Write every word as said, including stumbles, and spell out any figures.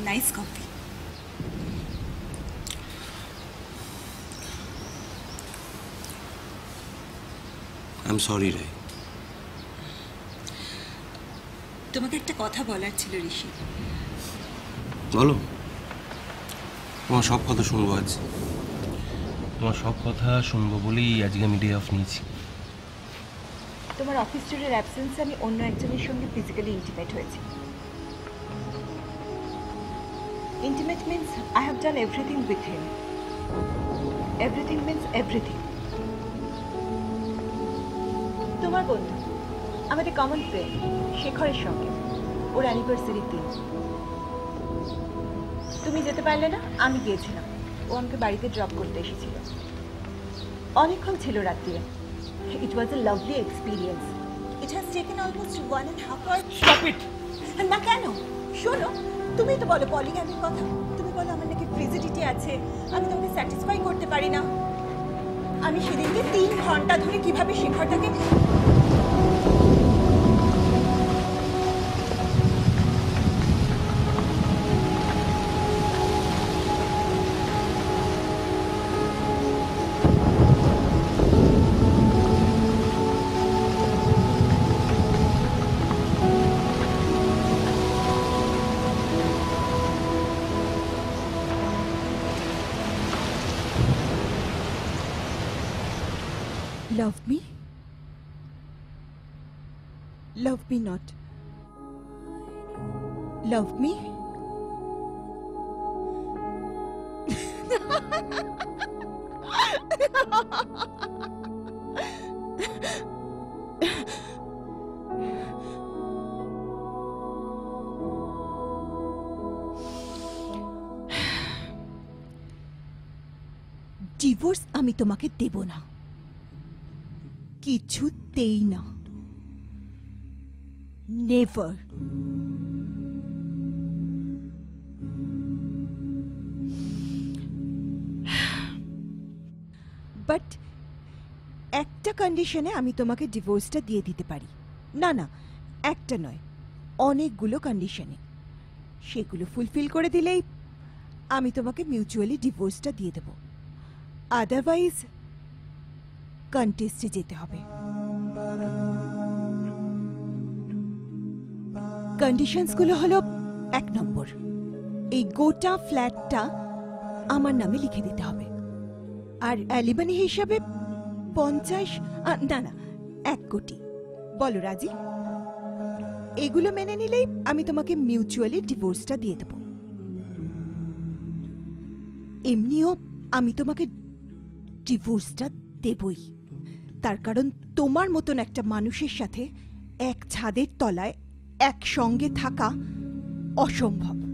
Nice coffee. I am sorry Rai. তোমাকে একটা কথা বলার ছিল ঋষি। বলো। তোমার সব কথা শুনবো আজ। তোমার সব কথা শুনবো বলেই আজকে আমি ডে অফ নিয়েছি। তোমার অফিস ট্যুরের অ্যাবসেন্সে আমি অন্য একজনের সঙ্গে ফিজিক্যালি ইন্টিমেট হয়েছি। Intimate means I have done everything with him. Everything means everything. তোমার বন্ধু, আমাদের কমন ফ্রেন্ড শেখরের সঙ্গে ওর অ্যানিভার্সারির দিন তুমি যেতে পারলে না, আমি গিয়েছিলাম। ও আমাকে বাড়িতে ড্রপ করতে এসেছিল। অনেকক্ষণ ছিল রাত্রিরে। It was a lovely experience. It has taken almost one and a half hour. Stop it! না কেন? শোনো, তুমি তো বলো পলিগ্যামির কথা। তুমি বলো আমার নাকি ফ্রিজিডিটি আছে, আমি তোমাকে স্যাটিসফাই করতে পারি না। আমি সেদিনকে তিন ঘন্টা ধরে কিভাবে শেখরটাকে Love me? Love me not. Love me? Divorce আমি তোমাকে দেব না, কিছুতেই না। নেভার। বাট একটা কন্ডিশনে আমি তোমাকে ডিভোর্সটা দিয়ে দিতে পারি। না না, একটা নয়, অনেকগুলো কন্ডিশনে। সেগুলো ফুলফিল করে দিলেই আমি তোমাকে মিউচুয়ালি ডিভোর্সটা দিয়ে দেব। আদারওয়াইজ কন্টেস্টে যেতে হবে। কন্ডিশনসগুলো হলো, এক নম্বর, এই গোটা ফ্ল্যাটটা আমার নামে লিখে দিতে হবে। আর অ্যালিবানি হিসাবে পঞ্চাশ না না এক কোটি। বলো রাজি? এগুলো মেনে নিলেই আমি তোমাকে মিউচুয়ালি ডিভোর্সটা দিয়ে দেব। এমনিও আমি তোমাকে ডিভোর্সটা দেবই, তার কারণ তোমার মতন একটা মানুষের সাথে এক ছাদের তলায় একসঙ্গে থাকা অসম্ভব।